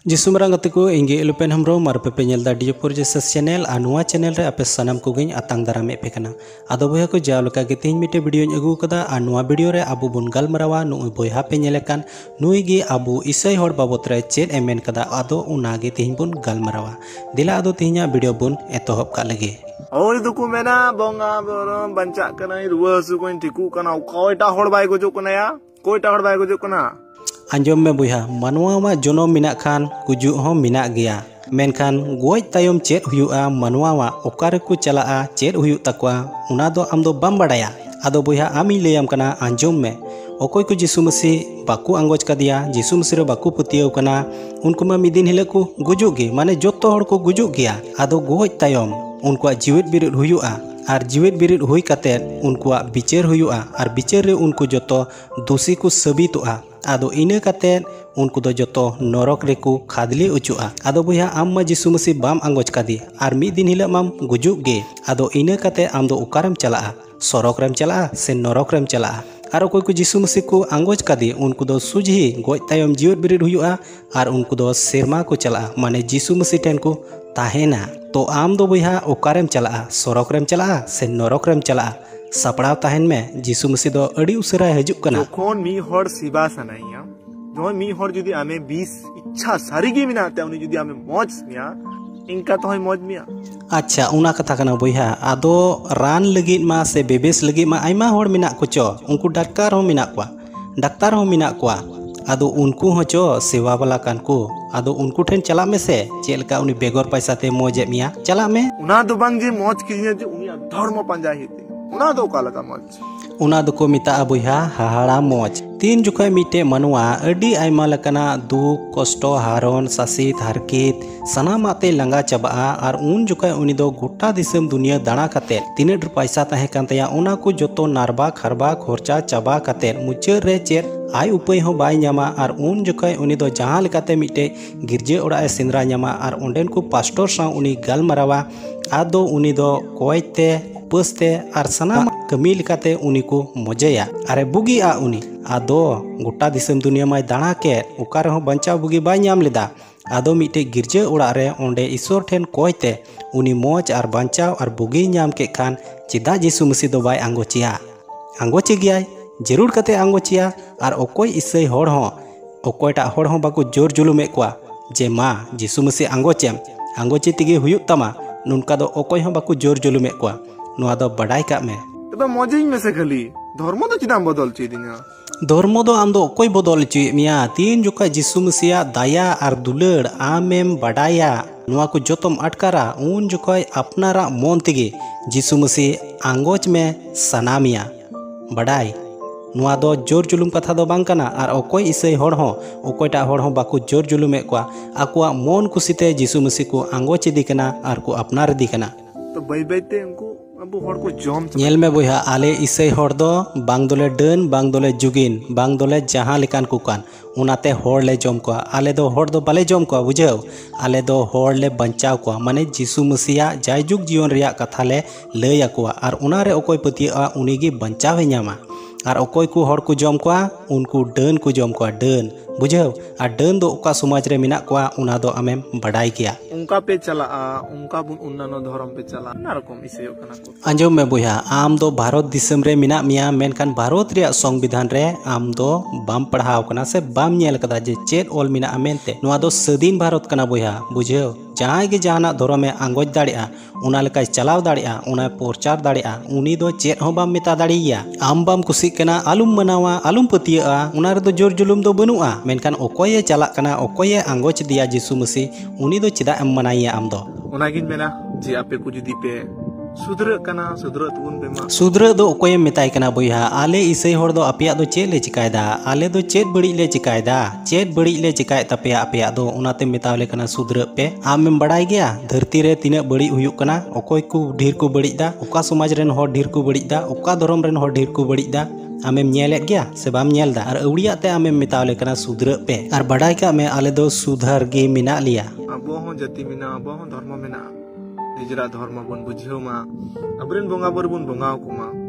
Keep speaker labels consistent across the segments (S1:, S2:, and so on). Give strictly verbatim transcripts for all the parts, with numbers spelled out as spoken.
S1: जिसुमरांग गतिको इंगे एलुपेन हमरो मारपे पे नेलदा डियोपुर Jesus channel आ नुआ चैनल रे आपे सनाम कोगिन आतांग दारामे पे कना आदो बोया को जाव लका गे तेहिं मिटे वीडियो अगु कदा आ नुआ वीडियो रे आबु बुन गालमरावा नुई बोया पे नेलेकान नुई गे आबु इसै हर बाबत रे चेद एमेन कदा आदो उना गे तेहिं बुन गालमरावा दिला आदो तेहिंया वीडियो बुन एतोहब का लगे
S2: और दुकु मेना बोंगा बोरम बंचा कना रुवा हसु कोइन ठिकु कना कोयटा हड़ बाय गजो कना या कोयटा हड़ बाय गजो कना
S1: आंजम में बुहा मानवा मा जनम मिना खान गुजु हो मिना गया मेनखान गोज तायम चेद हुयुआ मानवा मा ओकारे को चलाआ चेद हुयु तकवा उना दो आम दो बम बड़ाया आदो बुहा आमी लेयम कना आंजम में ओकोय को जिसु मसीह बाकु आंगोज कदिया जिसु मसीह रे बाकु पतियव कना उनको मा मिदिन हिले को गुजुगे माने जोतो हड़ को गुजुग गया आदो गोज तायम उनको जीवित बिरुद हुयुआ और जीवित बिरुद हुई कते उनको बिचार हुयुआ और बिचार रे उनको जोतो दोषी को साबितोआ आदो इने कते उनको दो जोतो नरक रेको खादली उचुआ आदो बुया आम मा जिसु मसीह बाम आंगोज कदी और मिद दिन हिला माम गुजुग गे आदो इने कते आम दो उकारम चला सरक रेम चला से नरक रेम चला और अकोय को जिसु मसीह को आंगोज कदी उनको दो सुझी गोज तायम जीवित बिरुद हुयुआ और उनको दो सेरमा को चला माने जिसु मसीह टेन को ताहेना तो आम दो बुया उकारम चला सरक रेम चला से नरक रेम चला सपड़ाव ताहेन में जिसु मसीह दो अड़ी उसरा हजुक कना
S2: जोखोन मी हड़ सिबा सनाइया जो मी हड़ जुदी आमे बीस इच्छा सारीगी मिनाते उनी जुदी आमे मौज मिया इनका तो है मौज मिया
S1: अच्छा उना कथा कना बुया आदो रान लगित मा से बेबेस लगित मा आइमा हड़ मिना कुचो उनको डाक्टर हो मिना क्वा डाक्टर हो मिना क्वा आदो उनको होचो सेवा वाला कान को आदो उनको ठेन चला में से चेलका उनी बेगर पैसा ते मौज मिया चला में
S2: उना दो बांग जे मौज किया जे उनी धर्म पंजा हिते उना दो काला का मौज
S1: उना दो को मिता बुया हाहाड़ा मौज तीन जुखे मिटे मनवा अडी आइमा लकना दुख कष्ट हारन सासित हारकित सनामाते लंगा चबा और उन जुखे उनी दो गोटा दिसम दुनिया दाणा कते तीन ढेर पैसा तहे कान तया उना को जोतो नारबा खरबा खर्चा चबा कते मुचार रे चेर आय उपाय हो बाय न्यामा और उन जुखे उनी दो जहां लेकाते मिटे गिरजे ओड़ा ए सेंद्रा न्यामा और ओंडेन को पास्टर सा उनी गालमरावा आदो उनी दो कोयते पस्ते और सनाम कमी लेकाते उनी को मजेया अरे बुगी आ उनी आदो गोटा दिसम दुनिया माय दाणा के उकार हो बंचा बुगी बाय न्याम लेदा आदो मिटे गिरजे ओड़ा रे ओंडे ईश्वर ठेन कोयते उनी मौज और बंचाव और बुगी न्याम के खान चिदा जिसु मसीह दो बाय आंगोचिया आंगोची गया जरूर कते आंगोचिया और ओकोय इसै हड़ हो ओकोयटा हड़ हो बाको जोर जुलुमे क्वा जे मा जिसु मसीह आंगोचेम आंगोची तिगे हुयुक तमा नुनका दो ओकोय हो बाको जोर जुलुमे क्वा नुआ दो बड़ाई का में
S2: तबे मौजिंग में से खाली धर्म दो चिदाम बदल चीदिना
S1: धर्म दो आम दो ओकोय बदल चुई मिया तीन जुका जिसु मसीह दाया और दुलड़ आमेम बड़ाया नुआ को जोतम अटकारा उन जुका अपनारा मन तिगे जिसु मसीह आंगोच में सनामिया बड़ाई नुआ दो जोर जुलुम कथा दो बांग कना और ओकोय इसै हड़ हो ओकोयटा हड़ हो बाको जोर जुलुमे क्वा आकुआ मन कुसिते जिसु मसीह को आंगोच इदी कना और को अपनार इदी कना
S2: तो बाय बायते उनको अबु हड़ को जम
S1: नेल में बुया आले इसै हड़ दो बांग दोले डन बांग दोले जुगिन बांग दोले जहां लेकान कुकान उनाते हड़ ले जम को आले दो हड़ दो बाले जम को बुझाव आले दो हड़ ले बंचाव को माने जिसु मसीह जायजुग जीवन रिया कथा ले लय आकुआ और उनारे ओकोय पतिया उनीगी बंचाव न्यामा और ओकोय को हड़ को जम को उनको डन को जम को डन बुझाव और डन दो ओका समाज रे मिना को उना दो आमेम बड़ाई किया
S2: उनका पे चला उनका बुन उन्नानो धर्म पे चला ना रकम इसे कना को
S1: अंजम में बुया आम दो भारत दिसम रे मिना मिया मेनखान भारत रिया संविधान रे आम दो बाम पढ़ाव कना से बाम नेल कदा जे चेद ओल मिना अमेनते नुआ दो सदीन भारत कना बुया बुझाव जहां गे जहाना धर्म में आंगोज दाड़िया उना लेकाय चलाव दाड़िया उना प्रचार दाड़िया उनी दो चेद हो बाम मिता दाड़िया आम बाम कुसी कना आलुम मनावा आलुम पतिया उना रे दो जोर जुलुम दो बनुआ मेनखान ओकोये चला कना ओकोये आंगोच दिया जिसु मसीह उनी दो चिदा एम मनाइया आम दो
S2: उनागिन मेना जे आपे को जुदी पे सुधर कना सुधर तुन पे मा
S1: सुधर दो ओकोये मिताय कना बुया आले इसै हड़ दो अपिया दो चेद ले चिकायदा आले दो चेद बड़ी ले चिकायदा चेद बड़ी ले चिकाय तपेया अपिया दो उनाते मितावले कना सुधर पे आमेम बड़ाई गया धरती रे तिना बड़ी हुयुक कना ओकोय को ढेर को बड़ीदा ओका समाज रेन हड़ ढेर को बड़ीदा ओका धर्म रेन हड़ ढेर को बड़ीदा आमेम नेलेत गया से बाम नेलदा और अवड़ियाते आमेम मितावले कना सुधर पे और बड़ाई का में आले दो सुधर गे मिना लिया
S2: अबो हो जाति मिना अबो हो धर्म मिना निजरा धर्म बन बुझियो मा अबरेन बोंगा बर बन बोंगाव कुमा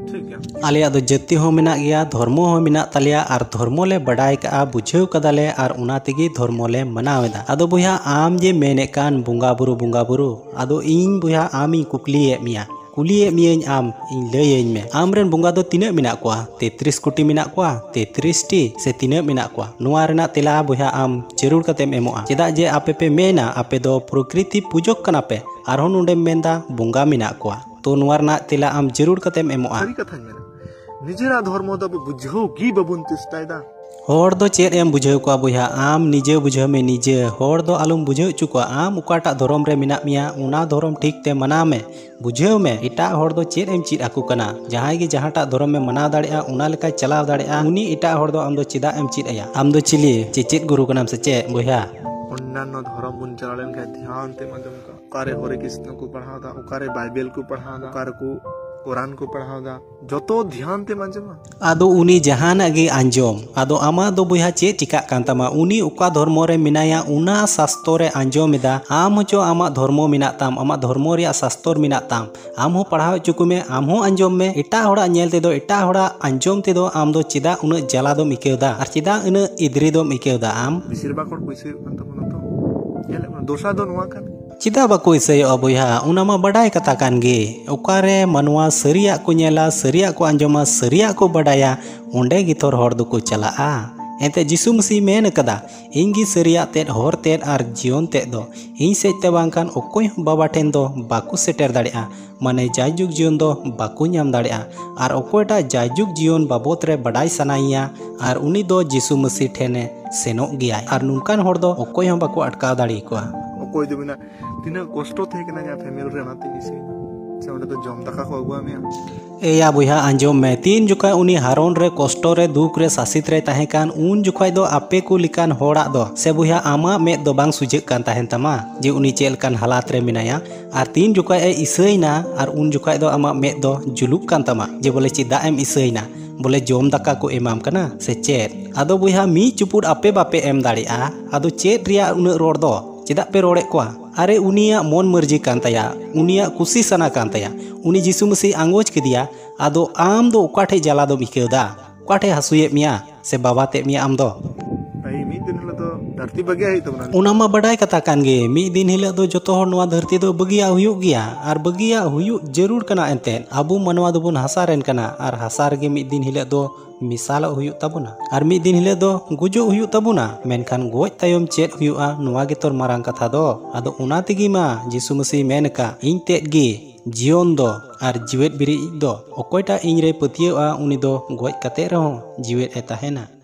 S2: ठीक है
S1: आलिया दो जाति हो मेना गया धर्म हो मेना तलिया और धर्म ले बड़ाई का बुझेव कदाले और उना तेगी धर्म ले मनावेदा आदो बुया आम जे मेने कान बुंगा बुरु बुंगा बुरु आदो इन बुया आमी कुकलिए मिया कुलिए मियाñ आम इन लयेñ में आमरेन बुंगा दो तिना मेना कोआ तैंतीस कोटी मेना कोआ तैंतीस टी से तिना मेना कोआ नुआ रेना तेला बुया आम जरूर कतेम एमोआ चेदा जे आपे पे मेना आपे दो प्रकृति पूजक कना पे आरहों नुंडे मेंदा बुंगा मेना कोआ तो नुआ रेना तेला आम जरूर कतेम एमोआ
S2: सारी कथा मेना निजेरा धर्म दो बुझो गी बबुन तिस्तायदा
S1: होर दो चेद एम बुझेव को बुया आम निजे बुझेव में निजे होर दो आलुम बुझेव चुको आम उकाटा धर्म रे मिना मिया उना धर्म ठीक ते मना में बुझेव में इटा होर दो चेद एम चीद आकु कना जहां गे जहाटा धर्म में मना दाड़िया उना लेका चलाव दाड़िया उनी इटा होर दो आम दो चिदा एम चीद आया आम दो चिली चेचेद गुरु कनाम से चे बुया
S2: अन्नान्य धर्म बुन चलालेन के ध्यान ते मजम का कारे हरे कृष्ण को पढ़ादा उकारे बाइबल को पढ़ादा उकारे को कुरान को पढ़ादा जतो ध्यान ते मजमा
S1: आदो उनी जहाना गे अंजोम आदो आमा दो बुया चे चिका कांतामा उनी उका धर्म रे मिनाया उना शास्त्र रे अंजोमिदा आम हचो आमा धर्म मिना ताम आमा धर्म रे शास्त्र मिना ताम आम हो पढ़ाव चुकु में आम हो अंजोम में एटा होड़ा नेल ते दो एटा होड़ा अंजोम ते दो आम दो चिदा उन जला दो मिकेवदा आर चिदा इन इद्री दो मिकेवदा आम
S2: बिसिर बाकोर पैसे कांता तो येले दोसा दो नोआ कान
S1: चिदा बाको इसय अबुया उनामा बडाय कथा कान गे ओकारे मनवा सरिया को नेला सरिया को अंजोमा सरिया को बडाया ओंडे गिथोर हर दुको चलाआ एते जिसु मसीह मेन कदा इंगी सरिया तेद हर तेद आर जीवन तेद दो इन सेते बांकान ओकोय बाबा ठेन दो बाकु सेटर दाड़िया माने जायजुग जीवन दो बाकु नाम दाड़िया आर ओकोयटा जायजुग जीवन बाबत रे बडाय सनाइया आर उनी दो जिसु मसीह ठेने सेनो गया आर नुनकान हर दो ओकोय हम बाकु अटकाव दाड़ी कोआ
S2: ओकोय दो बिना तिना कष्ट थे के ना फैमिली रे नाते निसे से ओंडे तो जम दाका को अगुआ में
S1: एया बुया अंजोम में तीन जुका उनी हारोन रे कष्टो रे दुख रे सासित रे ताहे कान उन जुखाय दो आपे को लिकान होड़ा दो से बुया आमा में दो बांग सुजेक कान ताहेन तमा जे उनी चेल कान हालात रे मिनाया आर तीन जुखाय ए इसयना आर उन जुखाय दो आमा में दो जुलुक कान तमा जे बोले चिदा एम इसयना बोले जोम दाका को एमाम कना से चेद आदो बुया मी चुपुड आपे बापे एम दाड़िया आदो चेद रिया उन रोड दो चेदा पे रोड़े कोआ अरे उनिया मन मर्जी कान ताया उनिया कुसी सना कान ताया उनी जिसु मसीह आंगोज केदिया आदो आम दो उकाठे जला दो मिकेदा उकाठे हसुये मिया से बाबा ते मिया आम दो
S2: भाई मी दिन हिलो तो धरती बगिया ही तबना
S1: उनामा बडाय कथा कान गे मी दिन हिलो दो जतो हर नवा धरती दो बगिया हुयुग गिया आर बगिया हुयुग जरूर कना एनते आबू मनवा दोबुन हसारेन कना आर हसार गे मी दिन हिलो दो मिसाल हुयुग तबुना आर मी दिन हिलो दो गुजो हुयुग तबुना मेनखान गोज तायम चेद हुयुआ नुवा गे तोर मारांग कथा दो आदो उना तेगी मा जिसु मसीह मेनका इन तेद गे जीवन दो आर जीवेत बिरि दो ओकोयटा इन रे पतियेआ उनी दो गोज कते रहो जीवेत ए ताहेना।